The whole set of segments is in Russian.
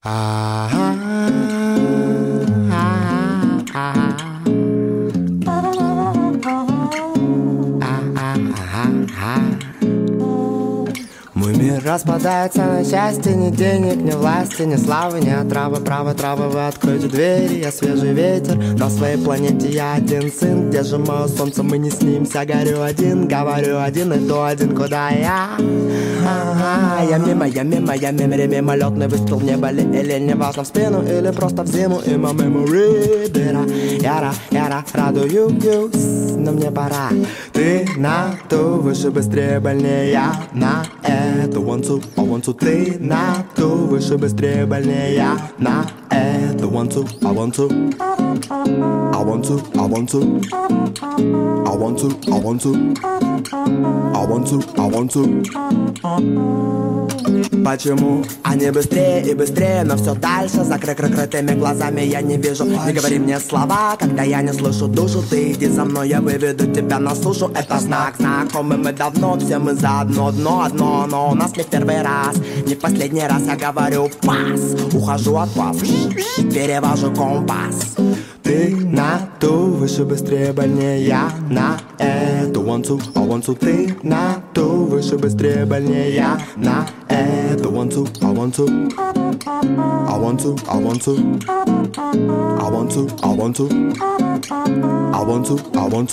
Мой мир распадается на части, ни денег, ни власти, ни славы, ни отравы, правы, травы. Вы откройте двери, я свежий ветер. На своей планете я один сын. Где же мое солнце, мы не снимся. Горю один, говорю один, и то один, куда я. Я мимо, мимолетный выстрел в небо ли, или не важно в спину, или просто в зиму. И my memory дыра, яра, радуюсь, но мне пора. Ты на ту, выше, быстрее, больнее, я на эту. One, two, I want to. Ты на ту, выше, быстрее, больнее, я на эту. One, two, I want to. I want to, I want to. I want to, I want to. I want to, I want to. Почему они быстрее и быстрее, но все дальше? Закрытыми глазами я не вижу. Не говори мне слова, когда я не слышу душу. Ты иди за мной, я выведу тебя на сушу. Это знак, знакомый мы давно, все мы заодно. Одно, но у нас не в первый раз, не в последний раз. Я говорю пас, ухожу от вас, перевожу компас. Ты на ту, выше, быстрее, больнее, я на эту. One, two, I want to. Ты на ту, выше, быстрее, больнее, я на эту. One, two, I want to. I want to, I want to. I want to, I want to. I want to, I want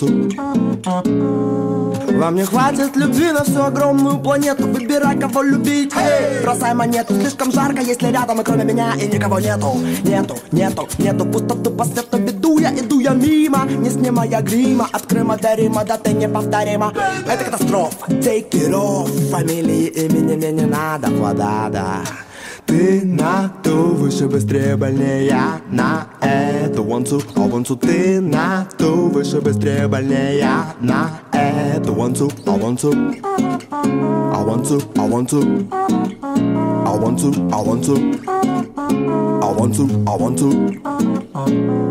to. Вам не хватит любви на всю огромную планету. Выбирай, кого любить, бросай монету. Слишком жарко, если рядом и кроме меня и никого нету. Нету пустоту по свету веду я, иду я мимо, не снимая грима. От Крыма до Рима, да ты неповторима. Это катастрофа, take it off. Фамилии, имени мне не надо, вода, да. Ты на ту, выше, быстрее, больнее, я на эту. One, two, I want to. Ты на ту, выше, быстрее, больнее, я на эту. One, two, I want to. I want to, I want to. I want to, I want to. I want to, I want to.